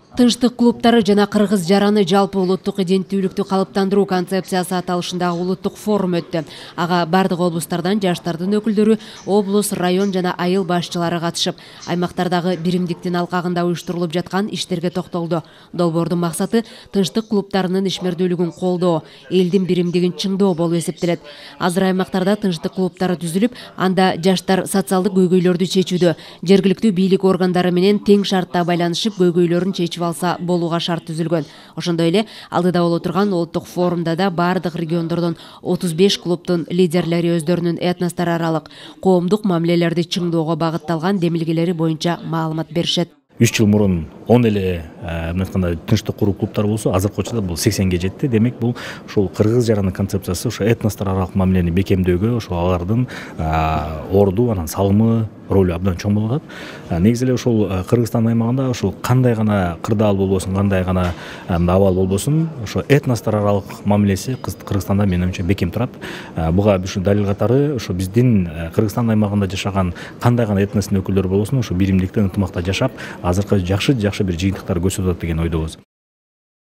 Тынчтык клубтары жана кыргыз жараны жалпы улуттук иденттүүлүктү калыптандыруу концепциясы аталышындагы улуттук форум өттү. Ага бардык облустардан жаштардын өкүлдөрү, облус, район жана айыл башчылары катышып, аймактардагы биримдиктин алкагында уюштурулуп жаткан иштерге токтолду. Долбоордун максаты тынчтык клубтарынын ишмердүүлүгүн колдоо, элдин биримдигин чыңдоо болуп эсептелет. Азыр аймактарда тынчтык клубтары түзүлүп, анда жаштар социалдык көйгөйлөрдү чечүүдө, жергиликтүү бийлик органдары менен тең шартта байланышып көйгөйлөрүн чечип алса болууга шарт түзүлгөн. Ошондой эле алдыда боло турган улуттук форумда да бардык региондордон 35 клубтун лидерлери өздөрүнүн этностор аралык коомдук мамилелерди чыңдоого багытталган демилгелери боюнча маалымат беришет. 3 жыл мурун 10 эле мынтканда тынчтык куруу клубтары болсо, азыркы учурда бул 80ге жетти. Демек бул ушул кыргыз жараны концепциясы ошо этностор аралык мамилени бекемдөөгө, ошо алардын орду, анан салымы, ролу абдан чоң болуп атат. Негизи эле ушул Кыргызстан аймагында ушул кандай гана кырдаал болбосун, кандай гана абал болбосун, ошо этностор аралык мамилеси Кыргызстанда менимче бекем турат. Буга ушу далил катары ошо биздин Кыргызстан аймагында жашаган кандай гана этностун өкүлдөрү болбосун, ошо биримдикте ынтымакта жашап, азыркы жакшы бир жыйынтыктар көрсөтүп атат деген ойдобуз.